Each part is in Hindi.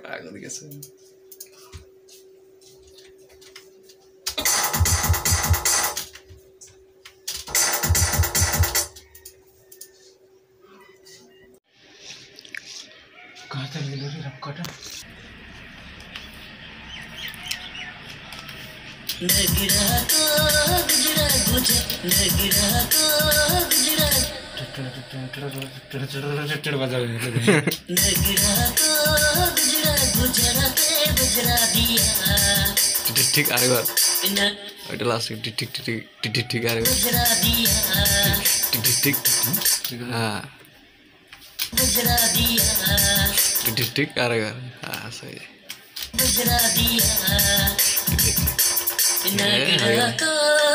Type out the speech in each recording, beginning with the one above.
आगो दिखेছে कहाँ तक मिलो रे रब काटा नगरा को गुजरा गुजर नगरा को गुजरा टट बजा नगरा को गुजरा गुजरा के बजरा दिया ठीक आ रहा है এটা লাস্ট ঠিক ঠিক ঠিক ঠিক आ रहा है बजरा दिया ठीक ठीक हां बजरा दिया ठीक ठीक आ रहा है हां सही बजरा दिया नगरा को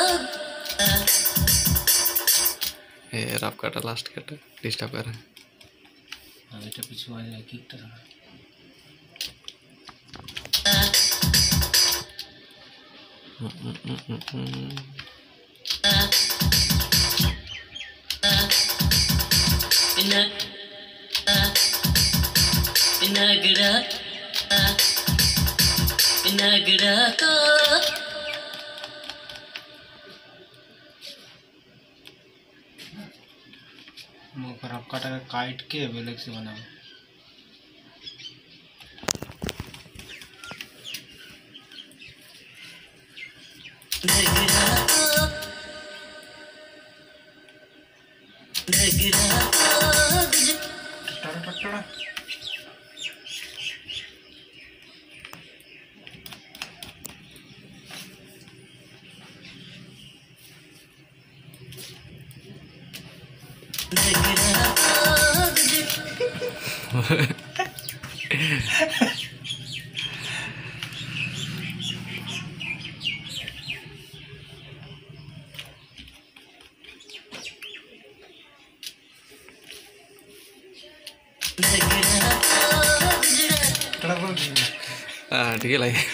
रैप काटा लास्ट काटा डिस्टर्ब कर रहा है बेटा पीछे आ जाए किक तरह नगरा को रफ काटा काट के बेलेग से बनाओ ठीक है लगे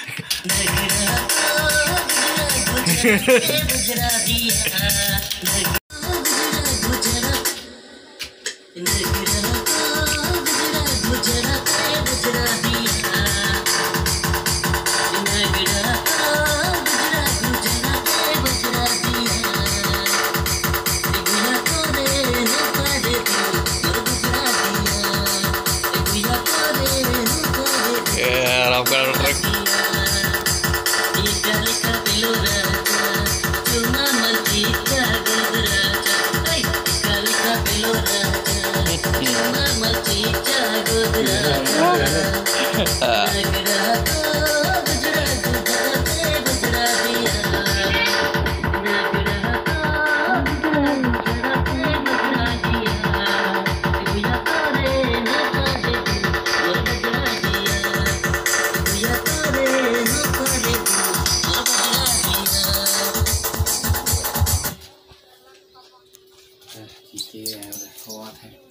ये है